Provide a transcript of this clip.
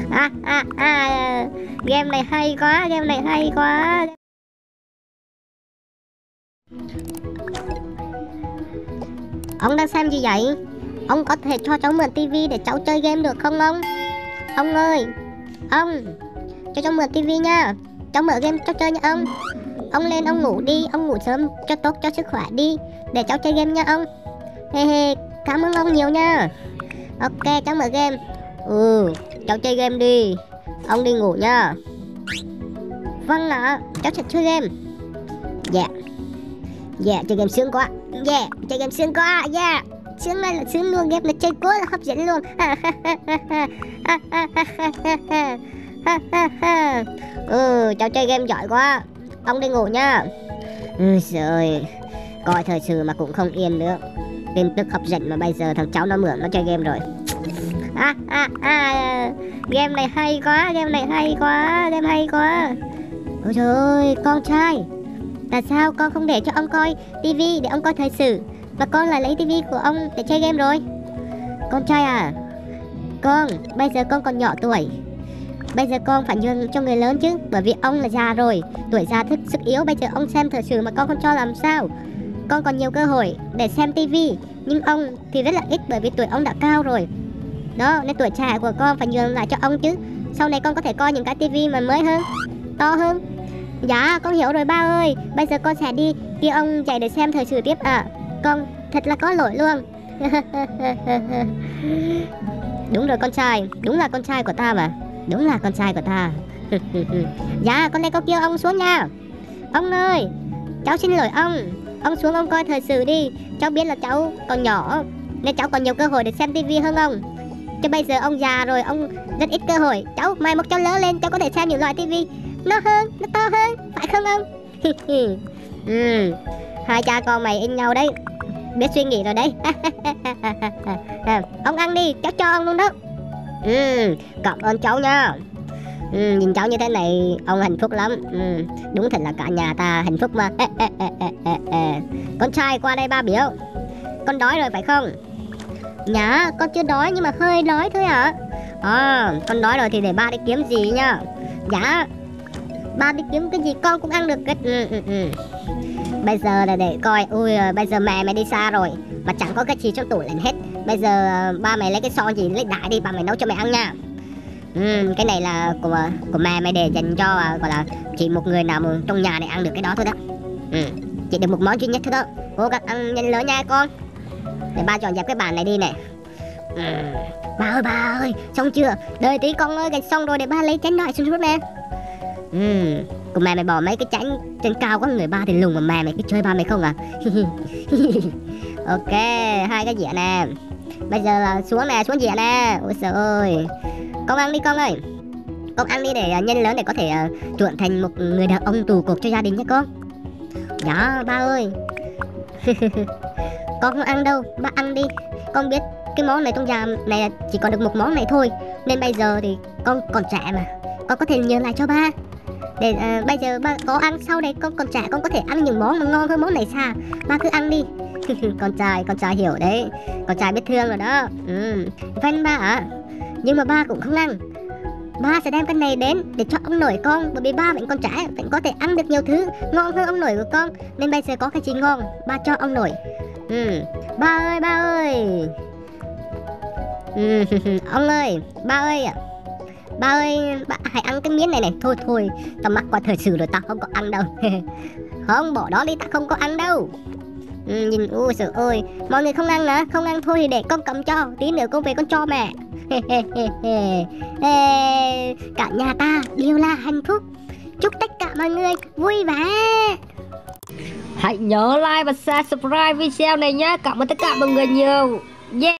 Game này hay quá, game này hay quá. Ông đang xem gì vậy? Ông có thể cho cháu mượn tivi để cháu chơi game được không ông? Ông ơi, ông cho cháu mượn tivi nha. Cháu mở game cho chơi nha ông. Ông lên ông ngủ đi, ông ngủ sớm cho tốt cho sức khỏe đi, để cháu chơi game nha ông. Cảm ơn ông nhiều nha. Ok, cháu mở game. Cháu chơi game đi. Ông đi ngủ nha. Vâng ạ, cháu sẽ chơi game. Chơi game sướng quá. Chơi game sướng quá. Sướng này là sướng luôn, game này chơi quá là hấp dẫn luôn. Cháu chơi game giỏi quá. Ông đi ngủ nha. Trời, coi thời sự mà cũng không yên nữa. Tin tức hấp dẫn mà bây giờ thằng cháu nó mượn nó chơi game rồi. Game này hay quá, game này hay quá, game hay quá. Ôi trời ơi, con trai, tại sao con không để cho ông coi tivi để ông coi thời sự, mà con lại lấy tivi của ông để chơi game rồi? Con trai à, con, bây giờ con còn nhỏ tuổi, bây giờ con phải nhường cho người lớn chứ, bởi vì ông là già rồi, tuổi già thức sức yếu, bây giờ ông xem thời sự mà con không cho làm sao? Con còn nhiều cơ hội để xem tivi, nhưng ông thì rất là ít bởi vì tuổi ông đã cao rồi. Đó, nên tuổi trẻ của con phải nhường lại cho ông chứ. Sau này con có thể coi những cái tivi mà mới hơn, to hơn. Dạ, con hiểu rồi ba ơi. Bây giờ con sẽ đi kêu ông dậy để xem thời sự tiếp ạ. Con thật là có lỗi luôn. Đúng rồi con trai, đúng là con trai của ta mà. Đúng là con trai của ta. Dạ, con đây con kêu ông xuống nha. Ông ơi, cháu xin lỗi ông. Ông xuống ông coi thời sự đi. Cháu biết là cháu còn nhỏ nên cháu còn nhiều cơ hội để xem tivi hơn ông. Chứ bây giờ ông già rồi, ông rất ít cơ hội. Cháu mai một cháu lớn lên, cháu có thể xem những loại tivi nó hơn, nó to hơn, phải không ông? Hai cha con mày in nhau đấy, biết suy nghĩ rồi đấy. Ông ăn đi, cháu cho ông luôn đó. Cảm ơn cháu nha. Nhìn cháu như thế này ông hạnh phúc lắm. Đúng thật là cả nhà ta hạnh phúc mà. Con trai qua đây ba biểu. Con đói rồi phải không? Dạ, con chưa đói nhưng mà hơi đói thôi ạ. Con đói rồi thì để ba đi kiếm gì nha. Dạ, ba đi kiếm cái gì con cũng ăn được hết. Bây giờ là để coi. Bây giờ mẹ mày đi xa rồi mà chẳng có cái gì trong tủ lạnh hết. Bây giờ ba mày lấy cái son gì lấy đại đi, ba mày nấu cho mày ăn nha. Cái này là của mẹ mày để dành cho gọi là chỉ một người nào mà trong nhà này ăn được cái đó thôi đó. Chỉ được một món duy nhất thôi đó. Cố gắng ăn nhanh lớn nha con. Để ba dọn dẹp cái bàn này đi này. Ba ơi, xong chưa? Đợi tí con ơi, gạch xong rồi để ba lấy chén loại xuống rút nè. Còn mẹ mày bỏ mấy cái chén trên cao quá, người ba thì lùn mà mẹ mày cứ chơi ba mày không à? Ok, hai cái dĩa nè. Bây giờ là xuống nè, xuống dĩa nè. Ôi trời ơi, con ăn đi con ơi. Con ăn đi để nhanh lớn để có thể trở thành một người đàn ông trụ cột cho gia đình nhé con. Dạ ba ơi. Con không ăn đâu, ba ăn đi. Con biết cái món này trong nhà này chỉ còn được một món này thôi, nên bây giờ thì con còn trẻ mà, con có thể nhường lại cho ba. Để bây giờ ba có ăn, sau này con còn trẻ, con có thể ăn những món mà ngon hơn món này sao? Ba cứ ăn đi. Con trai hiểu đấy. Con trai biết thương rồi đó. Vâng ba ạ. Nhưng mà ba cũng không ăn. Ba sẽ đem cái này đến để cho ông nội con, bởi vì ba vẫn còn trẻ, vẫn có thể ăn được nhiều thứ ngon hơn ông nội của con. Nên bây giờ có cái gì ngon ba cho ông nội. Ba ơi. Ông ơi, ba ơi ạ. Ba ơi, ba hãy ăn cái miếng này này. Thôi, tao mắc qua thời sự rồi, tao không có ăn đâu. Không, bỏ đó đi, tao không có ăn đâu. Nhìn, ôi trời ơi, mọi người không ăn hả? Không ăn thôi thì để con cầm cho, tí nữa con về con cho mẹ. Cả nhà ta đều là hạnh phúc. Chúc tất cả mọi người vui vẻ. Hãy nhớ like và subscribe video này nhé. Cảm ơn tất cả mọi người nhiều. Yeah.